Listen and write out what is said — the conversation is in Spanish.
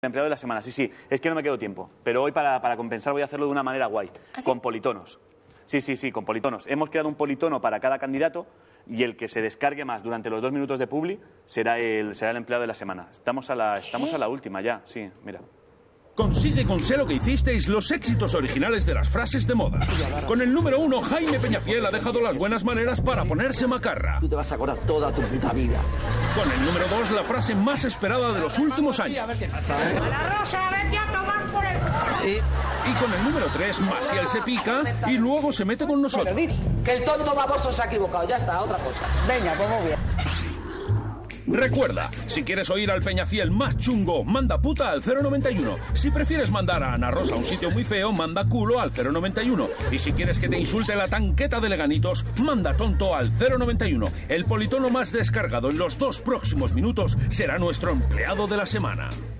empleado de la semana, sí. Es que no me quedo tiempo. Pero hoy, para compensar, voy a hacerlo de una manera guay. ¿Ah, sí? Con politonos. Sí, con politonos. Hemos creado un politono para cada candidato y el que se descargue más durante los 2 minutos de publi será el empleado de la semana. Estamos a la última ya, sí, mira. Consigue con Sé lo que hicisteis los éxitos originales de las frases de moda. Con el número 1, Jaime Peñafiel ha dejado las buenas maneras para ponerse macarra. Tú te vas a acordar toda tu puta vida. Con el número 2, la frase más esperada de los últimos años. A la Rosa, vete a tomar por el... Y con el número 3, Maciel se pica y luego se mete con nosotros. Que el tonto baboso se ha equivocado, ya está, otra cosa. Venga, pues muy bien. Recuerda, si quieres oír al Peñafiel más chungo, manda puta al 091. Si prefieres mandar a Ana Rosa a un sitio muy feo, manda culo al 091. Y si quieres que te insulte la tanqueta de Leganitos, manda tonto al 091. El politono más descargado en los 2 próximos minutos será nuestro empleado de la semana.